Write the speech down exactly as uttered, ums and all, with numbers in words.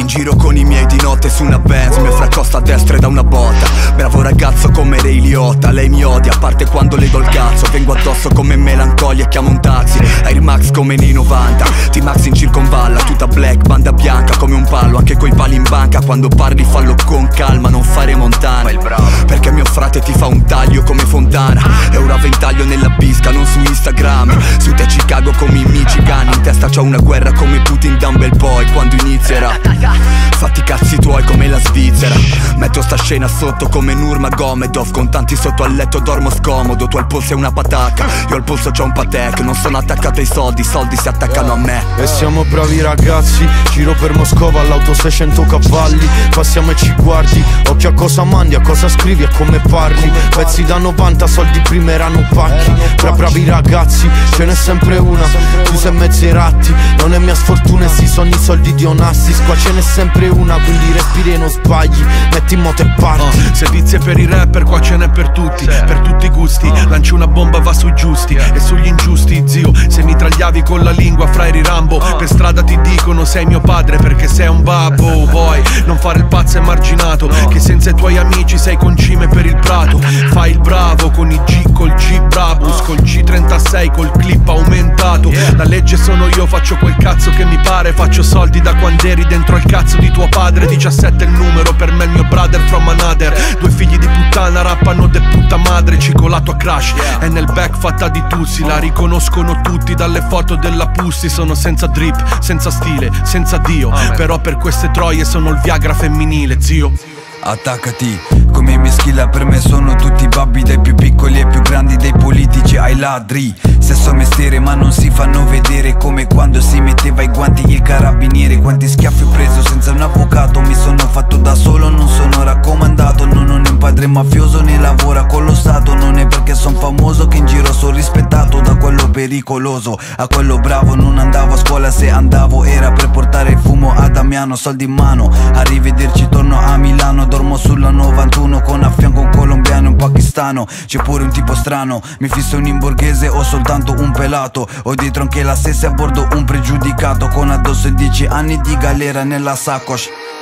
giro con i miei di notte su una Benz, mi fracosta a destra e da una botta. Bravo ragazzo come Ray Liotta, lei mi odia a parte quando le do il cazzo. Vengo addosso come melancolia e chiamo un taxi. Air Max come nei novanta, T-Max in circonvalla, tutta black, banda bianca come un palo. Anche coi pali in banca, quando parli fallo con calma, non fare montana. Perché mio frate ti fa un taglio come Fontana. E ora ventaglio nella bisca, non su Instagram. Su te Chicago come i Michigan. In testa c'ho una guerra come Putin da un bel poi. Quando inizierà? Fatti i cazzi tuoi come la Svizzera. Metto sta scena sotto come Nurmagomedov. Con tanti sotto al letto dormo scomodo. Tu al polso è una patacca, io al polso c'ho un Patek. Non sono attaccato ai soldi, i soldi si attaccano a me. E siamo bravi ragazzi, giro per Moscova all'auto seicento cavalli. Passiamo e ci guardi, occhio a cosa mandi, a cosa scrivi, a come parli. Pezzi da novanta, soldi prima erano pacchi. Bra bravi ragazzi, ce n'è sempre una. Tu sei mezzi ratti, non è mia sfortuna e si sono i soldi di Onassis. Qua ce n'è sempre una, quindi respiri e non sbagli. Metti in moto e parti. uh, Servizi per i rapper, qua ce n'è per tutti, per tutti i gusti. Lanci una bomba, va sui giusti e sugli ingiusti. Zio, se mi tragliavi con la lingua fra eri Rambo. Per strada ti dicono sei mio padre perché sei un babbo. Poi non fare il pazzo emarginato, che senza i tuoi amici sei concime per il prato. Fai il bravo con i G, col G Brabus, col G trentasei, col clip aumentato. La legge sono io, faccio quel cazzo che mi pare. Faccio soldi da quando eri dentro al cazzo di tuo padre. Diciassette è il numero, per me il mio brother from another. Due figli di puttana rappano de puta madre. Cicolato a crash e nel back fatta di tussi. La riconoscono tutti dalle foto della Pussy. Sono senza drip, senza stile, senza Dio. Però per queste troie sono il Viagra femminile, zio. Attaccati, come i miei skill per me sono tutti babbi. Dai più piccoli ai più grandi, dai politici ai ladri. Stesso mestiere ma non si fanno vedere, come quando si metteva i guanti il carabiniere. Quanti schiaffi ho preso senza un avvocato, mi sono fatto da solo, non sono raccomandato. Non ho né un padre mafioso né lavora con lo Stato. Non è perché son famoso che in giro sono rispettato. Da quello pericoloso a quello bravo, non andavo a scuola, se andavo era per portare il fumo a Damiano. Soldi in mano, arrivederci, torno a Milano. Dormo sulla novantuno con a fianco un colombiano e un pakistano. C'è pure un tipo strano, mi fisso un imborghese o soltanto un pelato. Ho dietro anche la stessa a bordo un pregiudicato, con addosso dieci anni di galera nella sacoche.